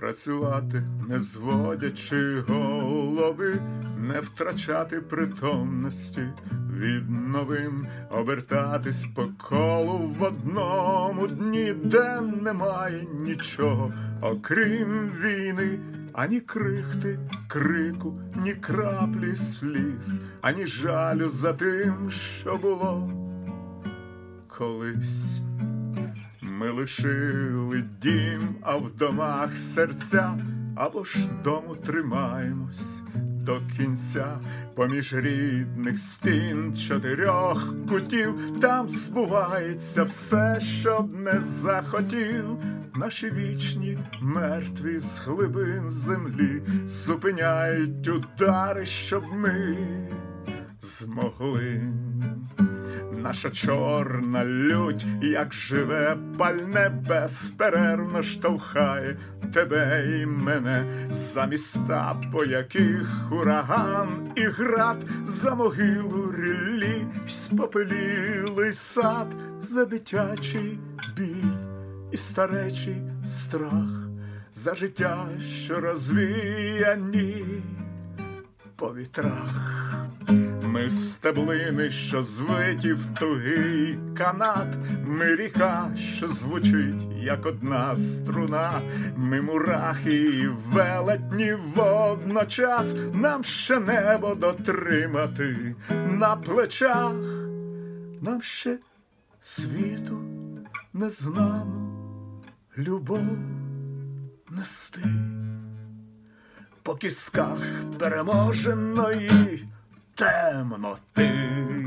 працювати, не зводячи голови, не втрачати притомності, від новин обертатись по колу в одному дні, де немає нічого, окрім війни, ані крихти, крику, ні краплі сліз, ані жалю за тим, що було колись. Ми лишили дім, а в домах серця, або ж дому тримаємось до кінця. Поміж рідних стін чотирьох кутів, там збувається все, що б не захотів. Наші вічні мертві з глибин землі зупиняють удари, щоб ми змогли. Наша чорна лють, як живе пальне, безперервно штовхає тебе і мене за міста, по яких ураган і град, за могилу ріллі, спопелілий сад, за дитячий біль і старечий страх, за життя, що розвіяні по вітрах. Ми стеблини, що звиті в тугий канат, ми ріка, що звучить, як одна струна, ми мурахи і велетні водночас, нам ще небо дотримати на плечах, нам ще світу незнану любов нести по кістках переможеної темноти.